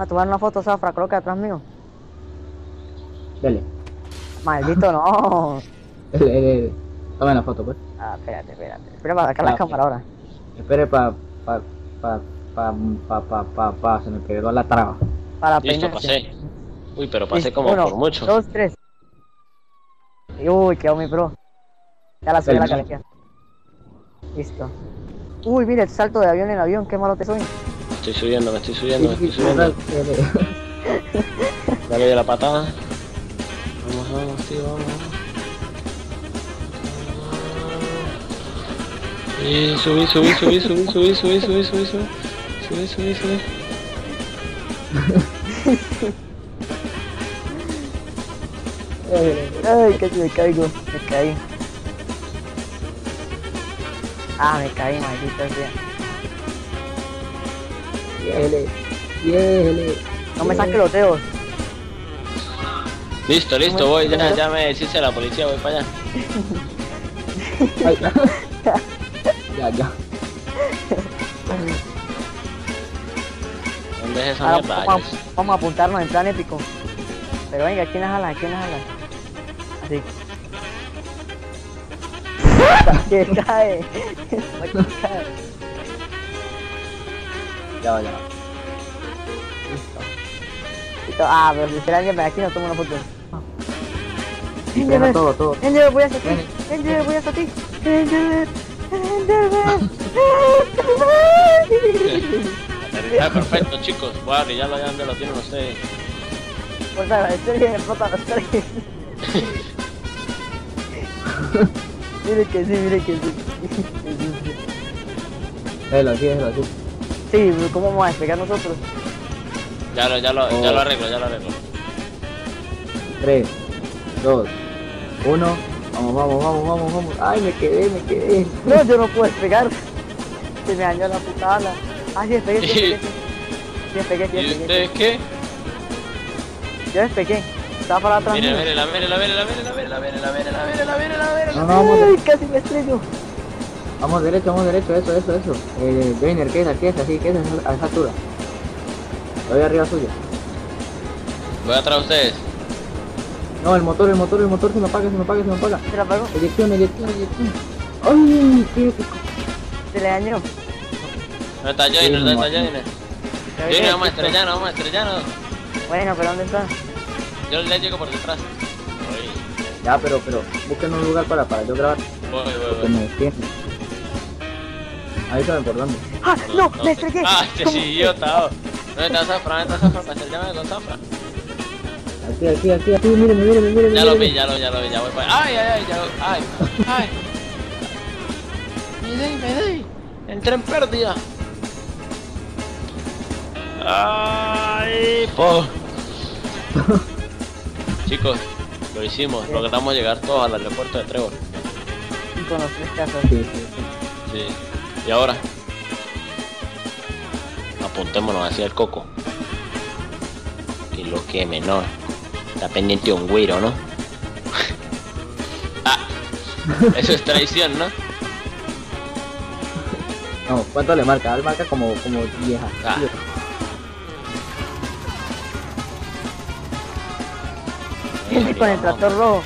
A tomar una foto, Zafra, creo que atrás mío. Dale. Maldito no. Dale. Toma la foto, pues. Ah, espérate. Espera para sacar la cámara ahora. Espere se me pegó la traba. Para Listo, peinarse. pasé. Uy, pero pasé Listo, como uno, por mucho. 2, 3. Uy, quedó mi pro. Ya la subí la Dale. calidad. Listo. Uy, mira el salto de avión en avión, qué malo te soy. Me estoy subiendo. Dale de la patada. Vamos, tío, vamos. Y subí. Subí. Ay, casi me caigo. Me caí. Ah, me caí, maldita sea. Yele. No me saques los dedos. Listo, voy, ya me deshice a la policía, voy para allá. Ay, ya. ¿Dónde es esa Ahora mierda? vamos a apuntarnos en plan épico. Pero venga, ¿quién la jala? Así. Que cae. Ya. Listo. Ah, pero si será alguien para aquí no tomo una foto. Deja todo. Enderman, voy hacia ti. Enderman. Aterrizaje perfecto, chicos. Voy a brillarlo allá donde lo tienen ustedes. Pues nada, estoy bien, explota. Mire que sí. Déjalo así. Sí, ¿cómo vamos a despegar nosotros? Ya lo arreglo. 3, 2, 1. Vamos. Ay, me quedé. No, yo no puedo despegar. Se me dañó la puta ala. Ah, sí, despegué. ¿Y ustedes qué? Yo despegué. Estaba para atrás. Mire, mío. la. No, vamos. Ay, casi me estrello. Vamos derecho, eso. Joiner, quédate así, a esa altura. Voy arriba suyo. Voy atrás de ustedes. No, el motor se me apaga. Se la apagó. Eyección. Ay, qué épico. Se le dañó. No está Joiner. Joiner, vamos a estrellarnos. Bueno, pero ¿dónde está? Yo le llego por detrás. Ya, pero busquen un lugar para yo grabar. Voy. Que me defiende. Ahí está por dónde. ¡Ah! ¡No! ¡Me estrellé! Ah, este es idiota. ¿Dónde está Zafra? Para estrellarme con Zafra. Aquí, mire. Ya lo vi, ya voy para allá. Ay. Me di. Entré en pérdida. Ay, po. Chicos, lo hicimos, logramos llegar todos al aeropuerto de Trevor. Y con los 3 casas. Sí. Sí. Y ahora apuntémonos hacia el coco. Y lo que menor. Está pendiente un güiro, ¿no? Ah, eso es traición, ¿no? No, ¿cuánto le marca? Él marca como vieja. Ah. Viene con el tractor rojo.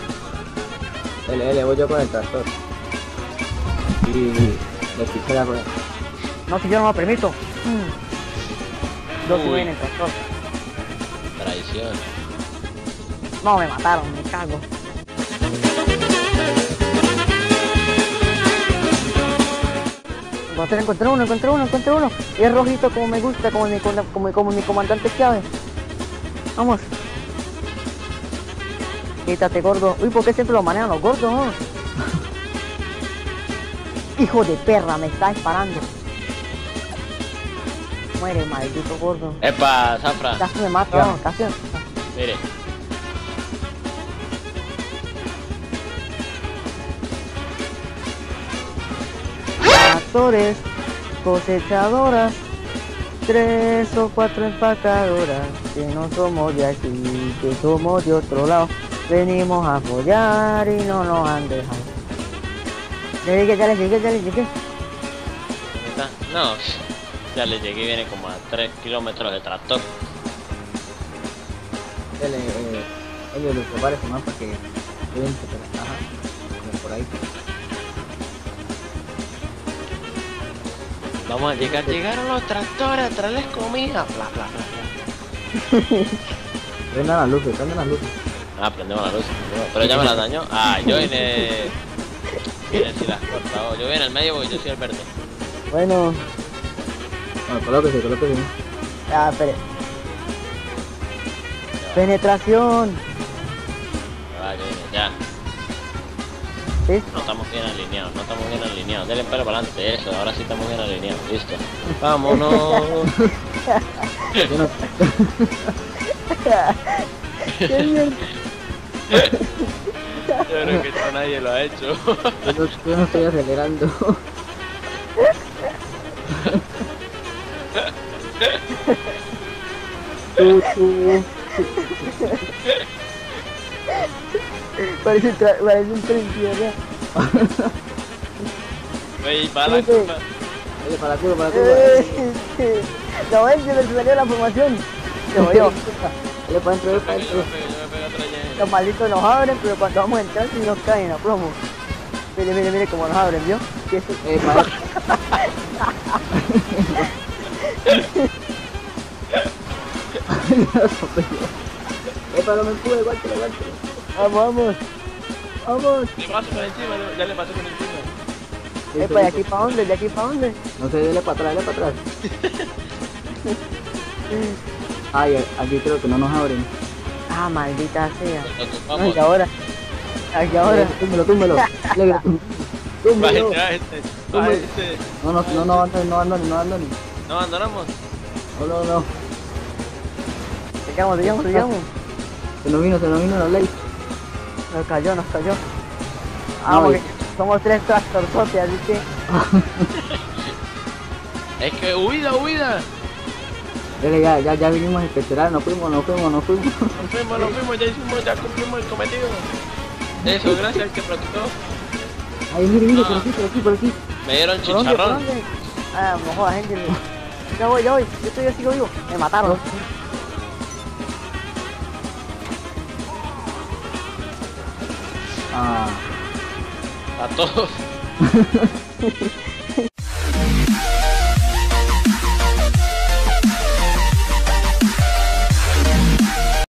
Voy yo con el tractor. Y le pisé la rueda. No, si yo no lo permito. Yo subí en el tractor. Traición. No, me mataron, me cago. Encontré uno. Y es rojito como me gusta, como mi comandante Chávez. Vamos. Quítate, gordo. Uy, ¿por qué siempre lo manejan los gordos, no? Hijo de perra, me está disparando. Muere, maldito gordo. Epa, Zafra. Casi me mata, no, casi. Mire. Tractores, cosechadoras, 3 o 4 empacadoras, que no somos de aquí, que somos de otro lado, venimos a apoyar y no nos han dejado. Ya les llegué. ¿Dónde está? No. Ya le llegué, viene como a 3 kilómetros de tractor. Dale, ellos lo prepare su mapa que deben que ajá, como por ahí. Vamos a llegar, llegaron los tractores a traerles comida. Bla, bla, bla, bla. Prendan las luces, prendan las luces. Ah, prendemos la luz. Pero ya me la dañó. Ah, yo vine. Vine si las cortado. Yo vine en el medio porque yo soy el verde. Bueno, Bueno, colóquese. ya, espere. Penetración. Ya va, yo vine, ya. ¿Sí? No estamos bien alineados, no estamos bien alineados. Denle pelo para adelante, eso, ahora sí estamos bien alineados. Listo. Vámonos. Yo no, ¡Qué mierda! Yo creo que esto nadie lo ha hecho. yo no estoy acelerando. Parece un tren, ¿verdad? Wey, para la curva. Dale para la curva, para la curva. No, ven, se me salió la formación. Se jodió. Dale para adentro, dale para Yo adentro. me pego otra ya. Los malditos nos abren, pero cuando vamos a entrar sí nos caen a plomo. Mire cómo nos abren, ¿vio? ¿Qué es eso? Para para me empuje, aguántalo. Vamos. Le paso por encima, ya le pasé por encima. ¿De aquí para dónde? ¿De aquí para dónde? No sé, dale para atrás. Ay, aquí creo que no nos abren. Ah, maldita sea. Lo No, tocamos. y ahora. Aquí ahora. Túmbelo. Alegre, túmbelo. Bájate. No abandonen. No abandonamos. No. Sigamos. Se nos vino la ley. Nos cayó. No, Vamos, y- que somos 3 tractorzotes, así que. Es que huida. Dale, ya vinimos a inspeccionar, nos fuimos. Nos fuimos, ya cumplimos el cometido. Eso, gracias al que practicó. Ay, mire, Ah. por aquí. Me dieron ¿Por dónde? chicharrón. Ah, no jodas, gente. Ya voy. Yo sigo vivo. Me mataron. Ah, A todos.